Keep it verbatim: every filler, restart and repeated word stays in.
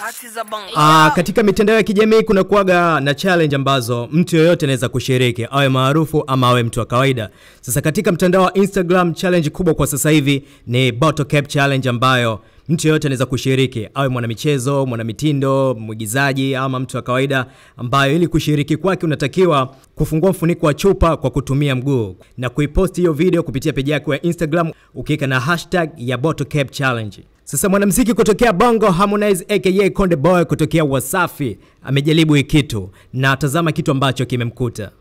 Ah, katika mitandao ya kijamii kuna kuaga na challenge ambazo mtu yoyote anaweza kushiriki, awe maarufu ama awe mtu wa kawaida. Sasa katika mtandao wa Instagram, challenge kubwa kwa sasa hivi ni bottle cap challenge, ambayo mtu yoyote anaweza kushiriki, awe mwanamichezo, mwanamitindo, mwigizaji ama mtu wa kawaida, ambayo ili kushiriki kwake unatakiwa kufungua mfuniko wa chupa kwa kutumia mguu na kuipost hiyo video kupitia page yako ya Instagram ukiweka na hashtag ya bottle cap challenge. Sasa mwanamuziki kutokea Bongo Harmonize aka Konde Boy kutokea Wasafi amejaribu hii kitu na tazama kitu ambacho kimemkuta.